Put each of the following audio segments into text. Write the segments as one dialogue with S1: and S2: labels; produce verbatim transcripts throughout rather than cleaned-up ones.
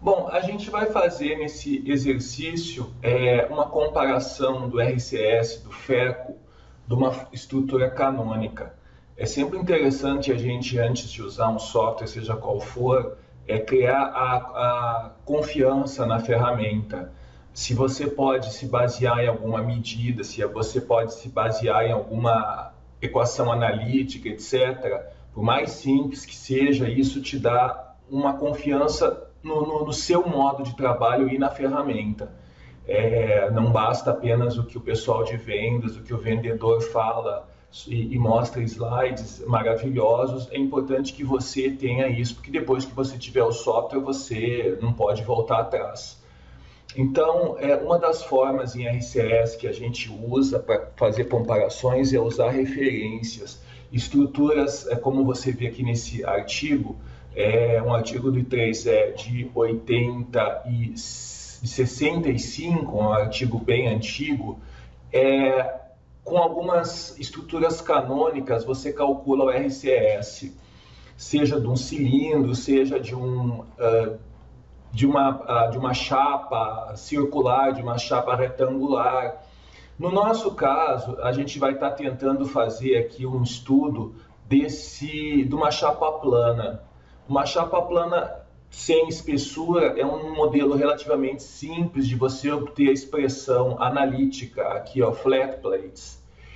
S1: Bom, a gente vai fazer nesse exercício é, uma comparação do R C S, do FECO, de uma estrutura canônica. É sempre interessante a gente, antes de usar um software, seja qual for, é criar a, a confiança na ferramenta. Se você pode se basear em alguma medida, se você pode se basear em alguma equação analítica, etcétera, por mais simples que seja, isso te dá uma confiança no, no, no seu modo de trabalho e na ferramenta. É, não basta apenas o que o pessoal de vendas, o que o vendedor fala e, e mostra slides maravilhosos. É importante que você tenha isso, porque depois que você tiver o software, você não pode voltar atrás. Então, é, uma das formas em R C S que a gente usa para fazer comparações é usar referências, estruturas, é, como você vê aqui nesse artigo, é um artigo do I três E de oitenta e sessenta e cinco, um artigo bem antigo, é, com algumas estruturas canônicas você calcula o R C S, seja de um cilindro, seja de um... Uh, De uma, de uma chapa circular, de uma chapa retangular. No nosso caso, a gente vai estar tentando fazer aqui um estudo desse, de uma chapa plana. Uma chapa plana sem espessura é um modelo relativamente simples de você obter a expressão analítica, aqui, ó, flat plates.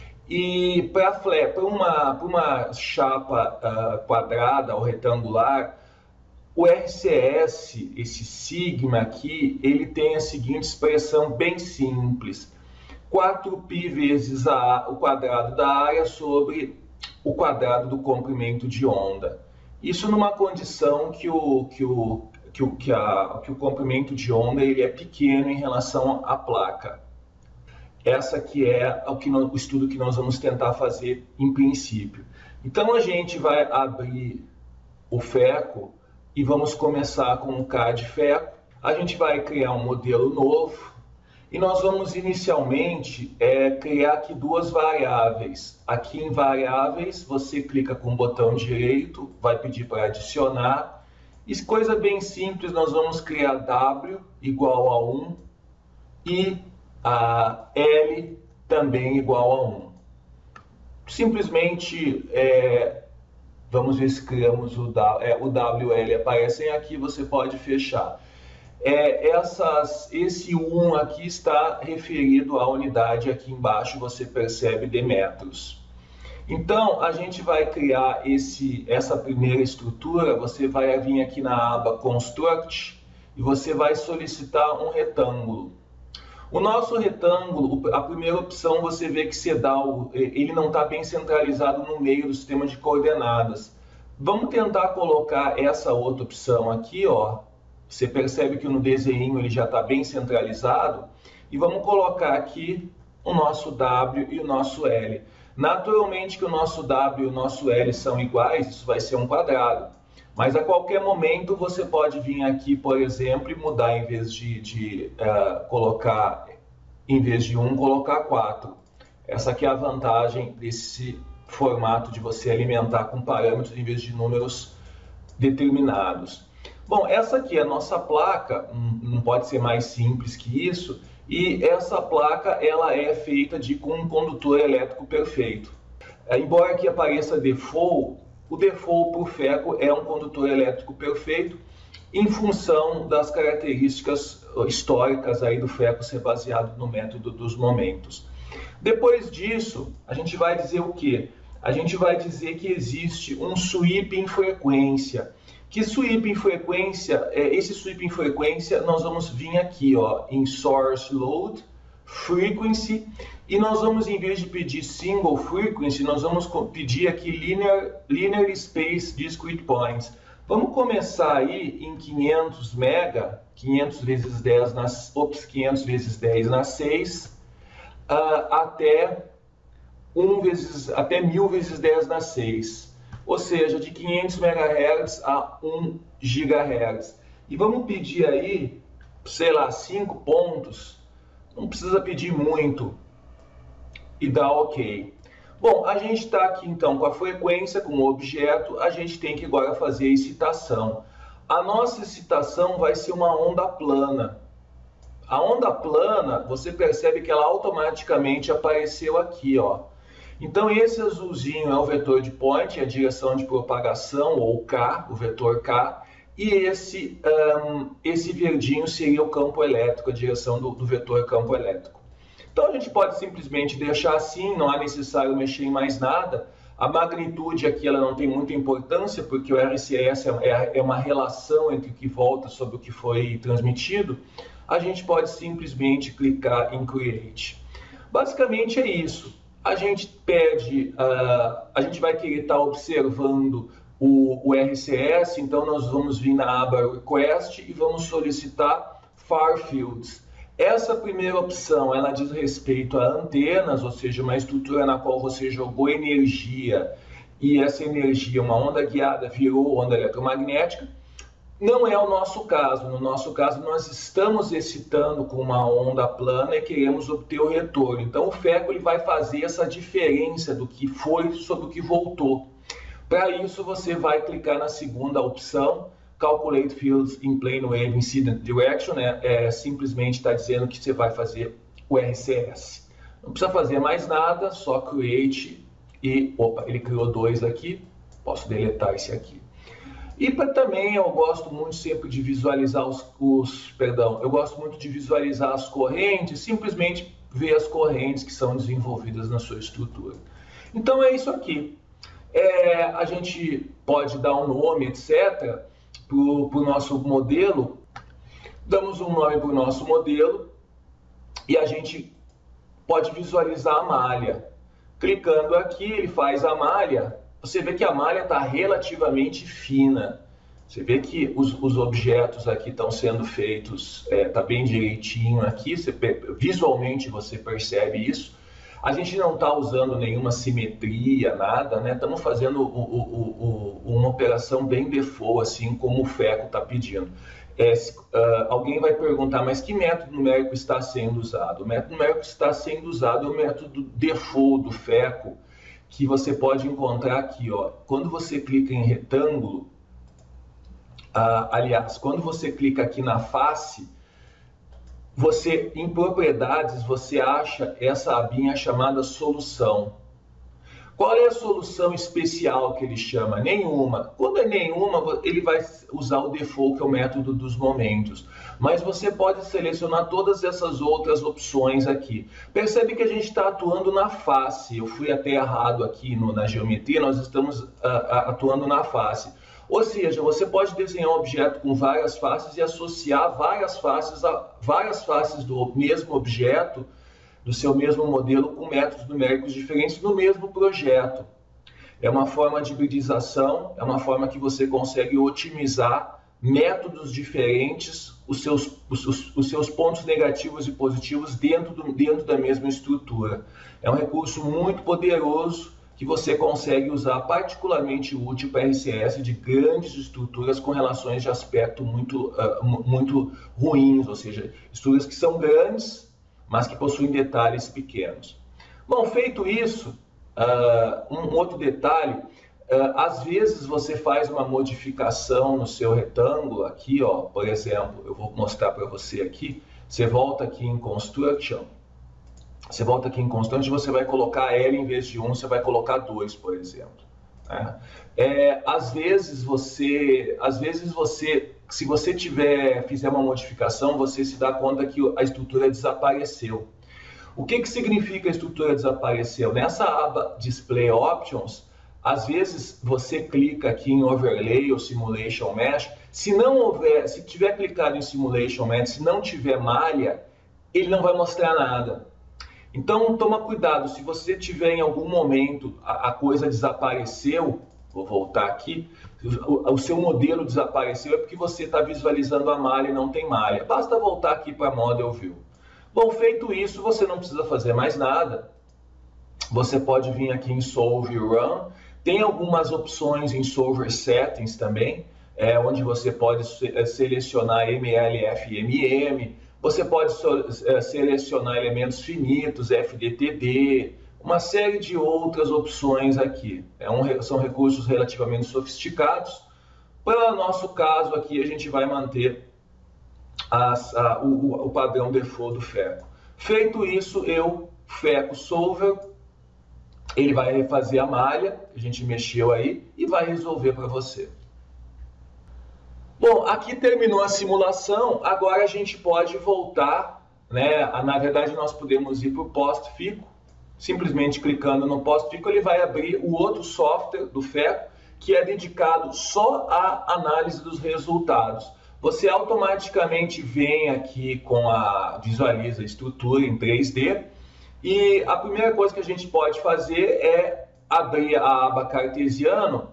S1: E para uma, uma chapa uh, quadrada ou retangular, o R C S, esse sigma aqui, ele tem a seguinte expressão bem simples. quatro π vezes a, o quadrado da área sobre o quadrado do comprimento de onda. Isso numa condição que o, que o, que o, que a, que o comprimento de onda ele é pequeno em relação à placa. Essa aqui é o, que nós, o estudo que nós vamos tentar fazer em princípio. Então a gente vai abrir o FECO e vamos começar com o C A D FECO. A gente vai criar um modelo novo e nós vamos inicialmente é, criar aqui duas variáveis. Aqui em variáveis, você clica com o botão direito, vai pedir para adicionar. E coisa bem simples, nós vamos criar W igual a um e a L também igual a um. Simplesmente... É, vamos ver se criamos o, é, o W L aparecem aqui, você pode fechar. É, essas, esse um aqui está referido à unidade aqui embaixo, você percebe de metros. Então, a gente vai criar esse, essa primeira estrutura, você vai vir aqui na aba Construct e você vai solicitar um retângulo. O nosso retângulo, a primeira opção, você vê que você dá o, ele não está bem centralizado no meio do sistema de coordenadas. Vamos tentar colocar essa outra opção aqui, ó. Você percebe que no desenho ele já está bem centralizado. E vamos colocar aqui o nosso W e o nosso L. Naturalmente que o nosso W e o nosso L são iguais, isso vai ser um quadrado. Mas a qualquer momento você pode vir aqui, por exemplo, e mudar, em vez de, de uh, colocar, em vez de um, colocar quatro. Essa aqui é a vantagem desse formato de você alimentar com parâmetros em vez de números determinados. Bom, essa aqui é a nossa placa, não pode ser mais simples que isso, e essa placa ela é feita de, com um condutor elétrico perfeito. Embora aqui apareça default, o default para o FECO é um condutor elétrico perfeito em função das características históricas aí do FECO ser baseado no método dos momentos. Depois disso, a gente vai dizer o quê? A gente vai dizer que existe um sweep em frequência. Que sweep em frequência, esse sweep em frequência, nós vamos vir aqui, ó, em Source Load, Frequency, e nós vamos, em vez de pedir Single Frequency, nós vamos pedir aqui Linear, linear Space Discrete Points. Vamos começar aí em quinhentos mega, quinhentos vezes dez nas, ops, quinhentos vezes dez na seis, uh, até, um vezes, até mil vezes dez na seis. Ou seja, de quinhentos megahertz a um gigahertz. E vamos pedir aí, sei lá, cinco pontos. Não precisa pedir muito e dar OK. Bom, a gente está aqui então com a frequência, com o objeto, a gente tem que agora fazer a excitação. A nossa excitação vai ser uma onda plana. A onda plana, você percebe que ela automaticamente apareceu aqui, ó. Então esse azulzinho é o vetor de point, a direção de propagação, ou K, o vetor K, e esse, um, esse verdinho seria o campo elétrico, a direção do, do vetor campo elétrico. Então a gente pode simplesmente deixar assim, não é necessário mexer em mais nada. A magnitude aqui ela não tem muita importância, porque o R C S é, é uma relação entre o que volta sobre o que foi transmitido. A gente pode simplesmente clicar em Create. Basicamente é isso. A gente pede, uh, a gente vai querer estar observando o, o R C S, então nós vamos vir na aba Request e vamos solicitar Far Fields. Essa primeira opção, ela diz respeito a antenas, ou seja, uma estrutura na qual você jogou energia e essa energia, uma onda guiada, virou onda eletromagnética. Não é o nosso caso. No nosso caso, nós estamos excitando com uma onda plana e queremos obter o retorno. Então, o FECO ele vai fazer essa diferença do que foi sobre o que voltou. Para isso, você vai clicar na segunda opção, Calculate Fields in Plane Wave Incident Direction. Né? É, simplesmente está dizendo que você vai fazer o R C S. Não precisa fazer mais nada, só Create e... Opa, ele criou dois aqui. Posso deletar esse aqui. E pra, também eu gosto muito sempre de visualizar os, os, perdão, eu gosto muito de visualizar as correntes, simplesmente ver as correntes que são desenvolvidas na sua estrutura. Então é isso aqui. É, a gente pode dar um nome, etcétera, para o nosso modelo. Damos um nome para o nosso modelo e a gente pode visualizar a malha. Clicando aqui, ele faz a malha. Você vê que a malha está relativamente fina. Você vê que os, os objetos aqui estão sendo feitos, está é, tá bem direitinho aqui, você, visualmente você percebe isso. A gente não está usando nenhuma simetria, nada, né? Estamos fazendo o, o, o, o, uma operação bem default, assim como o FECO está pedindo. É, uh, alguém vai perguntar, mas que método numérico está sendo usado? O método numérico que está sendo usado é o método default do FECO, que você pode encontrar aqui, ó. Quando você clica em retângulo, ah, aliás, quando você clica aqui na face, você, em propriedades, você acha essa abinha chamada solução. Qual é a solução especial que ele chama? Nenhuma. Quando é nenhuma, ele vai usar o default, que é o método dos momentos. Mas você pode selecionar todas essas outras opções aqui. Percebe que a gente está atuando na face. Eu fui até errado aqui no, na geometria, nós estamos uh, atuando na face. Ou seja, você pode desenhar um objeto com várias faces e associar várias faces a várias faces do mesmo objeto, do seu mesmo modelo, com métodos numéricos diferentes no mesmo projeto. É uma forma de hibridização, é uma forma que você consegue otimizar métodos diferentes, os seus, os, os seus pontos negativos e positivos dentro, do, dentro da mesma estrutura. É um recurso muito poderoso que você consegue usar, particularmente útil para R C S de grandes estruturas com relações de aspecto muito, uh, muito ruins, ou seja, estruturas que são grandes, mas que possuem detalhes pequenos. Bom, feito isso, uh, um outro detalhe, uh, às vezes você faz uma modificação no seu retângulo, aqui, ó, por exemplo, eu vou mostrar para você aqui, você volta aqui em Construction, você volta aqui em Construction, você vai colocar L em vez de um, você vai colocar dois, por exemplo. Né? É, às vezes você, às vezes você, se você tiver, fizer uma modificação, você se dá conta que a estrutura desapareceu. O que que significa a estrutura desapareceu? Nessa aba Display Options, às vezes você clica aqui em Overlay ou Simulation Mesh, se não houver, se tiver clicado em Simulation Mesh, se não tiver malha, ele não vai mostrar nada. Então, toma cuidado, se você tiver em algum momento a, a coisa desapareceu, vou voltar aqui, o, o seu modelo desapareceu, é porque você está visualizando a malha e não tem malha. Basta voltar aqui para Model View. Bom, feito isso, você não precisa fazer mais nada. Você pode vir aqui em Solve Run. Tem algumas opções em Solver Settings também, é, onde você pode selecionar M L F e M M, você pode selecionar elementos finitos, F D T D, uma série de outras opções aqui. É um, são recursos relativamente sofisticados, Para o nosso caso aqui, a gente vai manter as, a, o, o padrão default do FECO. Feito isso, eu, FECO Solver, ele vai fazer a malha, que a gente mexeu aí, e vai resolver para você. Bom, aqui terminou a simulação, agora a gente pode voltar, né? Na verdade, nós podemos ir para o post-fico, simplesmente clicando no post-fico, ele vai abrir o outro software do FECO, que é dedicado só à análise dos resultados. Você automaticamente vem aqui com a visualiza a estrutura em três D, e a primeira coisa que a gente pode fazer é abrir a aba cartesiano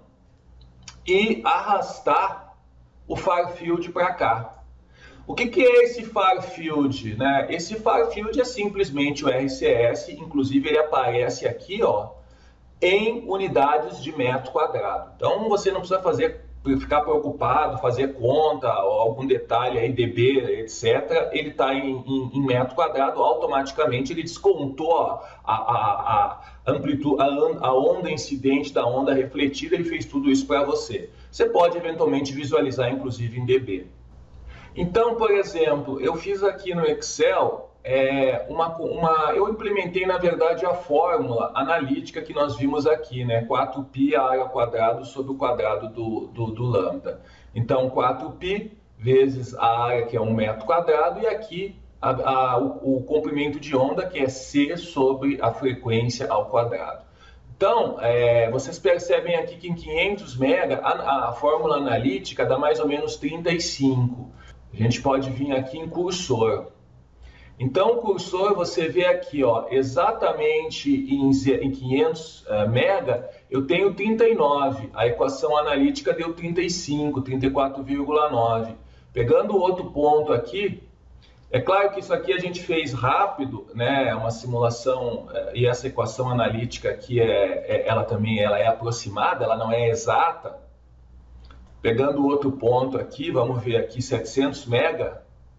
S1: e arrastar o far field para cá. O que, que é esse far field, né? Esse far field é simplesmente o R C S, inclusive ele aparece aqui, ó, em unidades de metro quadrado. Então você não precisa fazer, ficar preocupado, fazer conta, ou algum detalhe aí, dB, etcétera. Ele está em, em, em metro quadrado, automaticamente ele descontou a, a, a, amplitude, a, a onda incidente da onda refletida, ele fez tudo isso para você. Você pode eventualmente visualizar, inclusive, em dB. Então, por exemplo, eu fiz aqui no Excel, é, uma, uma, eu implementei, na verdade, a fórmula analítica que nós vimos aqui, né? quatro π a área ao quadrado sobre o quadrado do, do, do lambda. Então, quatro π vezes a área, que é um metro quadrado, e aqui a, a, o, o comprimento de onda, que é C sobre a frequência ao quadrado. Então, é, vocês percebem aqui que em quinhentos mega, a, a fórmula analítica dá mais ou menos trinta e cinco. A gente pode vir aqui em cursor. Então, o cursor, você vê aqui, ó, exatamente em, em quinhentos mega, eu tenho trinta e nove. A equação analítica deu trinta e cinco, trinta e quatro vírgula nove. Pegando outro ponto aqui, é claro que isso aqui a gente fez rápido, né? É uma simulação, e essa equação analítica aqui, é, é, ela também ela é aproximada, ela não é exata. Pegando outro ponto aqui, vamos ver aqui, setecentos mega,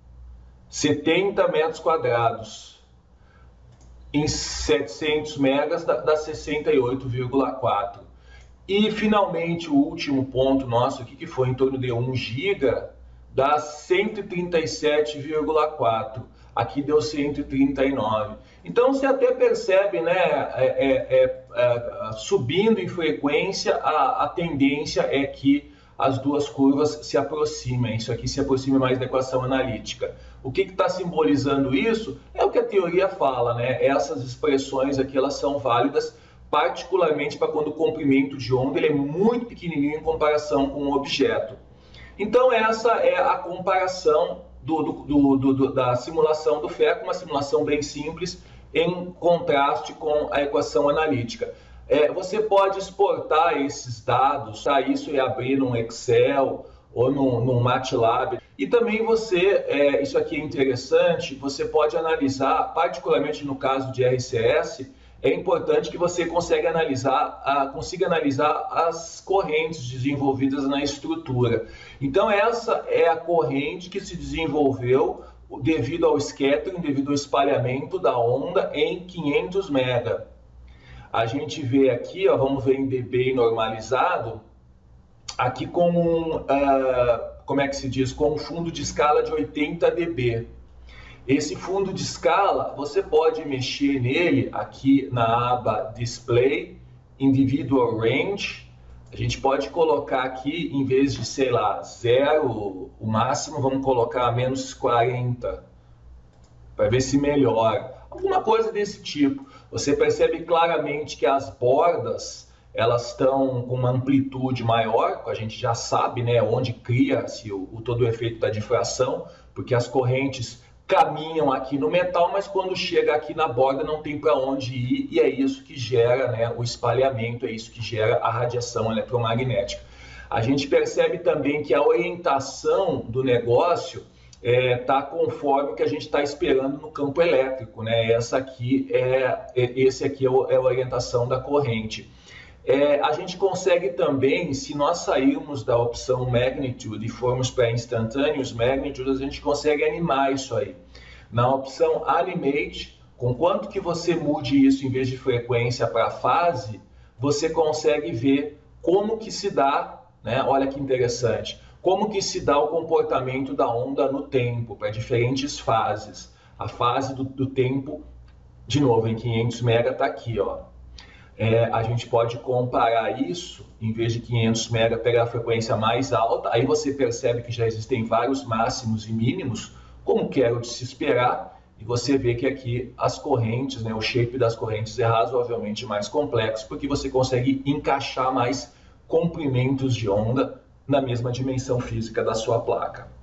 S1: setenta metros quadrados. Em setecentos megas dá, dá sessenta e oito vírgula quatro. E finalmente o último ponto nosso aqui, que foi em torno de um giga, dá cento e trinta e sete vírgula quatro. Aqui deu cento e trinta e nove. Então você até percebe, né, é, é, é, subindo em frequência, a, a tendência é que as duas curvas se aproximem. Isso aqui se aproxima mais da equação analítica. O que está simbolizando isso? É o que a teoria fala, né? Essas expressões aqui, elas são válidas particularmente para quando o comprimento de onda ele é muito pequenininho em comparação com o objeto. Então essa é a comparação do, do, do, do, da simulação do FECO, uma simulação bem simples, em contraste com a equação analítica. É, você pode exportar esses dados, tá? Isso é abrir num Excel ou num, num MATLAB. E também você, é, isso aqui é interessante, você pode analisar, particularmente no caso de R C S, é importante que você consiga analisar, a, consiga analisar as correntes desenvolvidas na estrutura. Então essa é a corrente que se desenvolveu devido ao scattering, devido ao espalhamento da onda em quinhentos mega. A gente vê aqui, ó, vamos ver em dB normalizado, aqui com um, uh, como é que se diz, com um fundo de escala de oitenta dB. Esse fundo de escala, você pode mexer nele aqui na aba Display, Individual Range. A gente pode colocar aqui, em vez de, sei lá, zero, o máximo, vamos colocar menos quarenta, para ver se melhora. Alguma coisa desse tipo. Você percebe claramente que as bordas, elas estão com uma amplitude maior, a gente já sabe, né, onde cria-se o, o, todo o efeito da difração, porque as correntes caminham aqui no metal, mas quando chega aqui na borda não tem para onde ir, e é isso que gera, né, o espalhamento, é isso que gera a radiação eletromagnética. A gente percebe também que a orientação do negócio está é, conforme o que a gente está esperando no campo elétrico, né? Essa aqui é, esse aqui é, o, é a orientação da corrente. É, a gente consegue também, se nós sairmos da opção Magnitude e formos para Instantaneous Magnitude, a gente consegue animar isso aí. Na opção Animate, com quanto que você mude isso em vez de frequência para fase, você consegue ver como que se dá né? Olha que interessante. Como que se dá o comportamento da onda no tempo, para diferentes fases. A fase do, do tempo, de novo, em quinhentos mega está aqui, ó. É, a gente pode comparar isso, em vez de quinhentos mega, pegar a frequência mais alta, aí você percebe que já existem vários máximos e mínimos, como que era de se esperar, e você vê que aqui as correntes, né, o shape das correntes é razoavelmente mais complexo, porque você consegue encaixar mais comprimentos de onda na mesma dimensão física da sua placa.